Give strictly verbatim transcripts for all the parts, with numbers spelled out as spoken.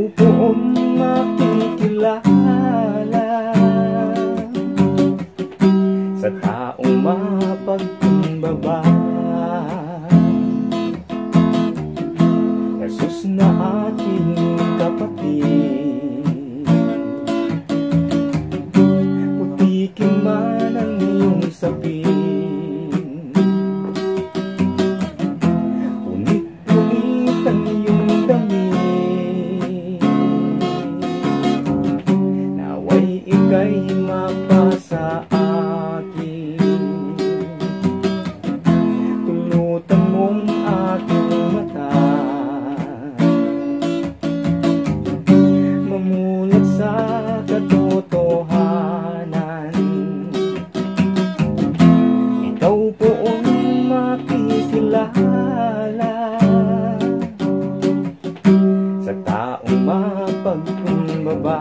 poon makikilala sa taong mapagkumbaba. Jesus na aking kapatid, putikin man ang iyong sapin, punit-punit ang iyong damit, naway ika'y mapasa akin, tulutan mong aking mata, mamulat sa katotohanan. Ikaw poon makikilala sa taong mapagkumbaba.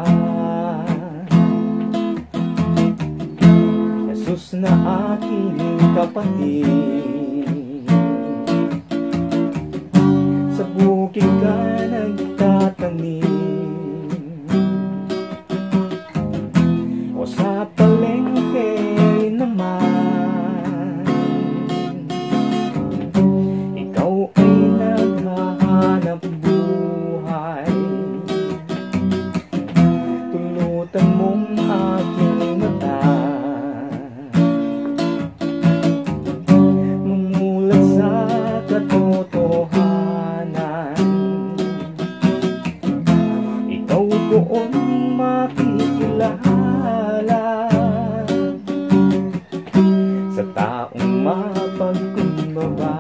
Jesus na aking kapatid, sa bukid ka nagtatanim, o sa palengke naman, ikaw ay naghahanap buhay, tulutan mong aking mata, mamulat sa katotohanan. Ikaw poon makikilala sa taong mapagkumbaba.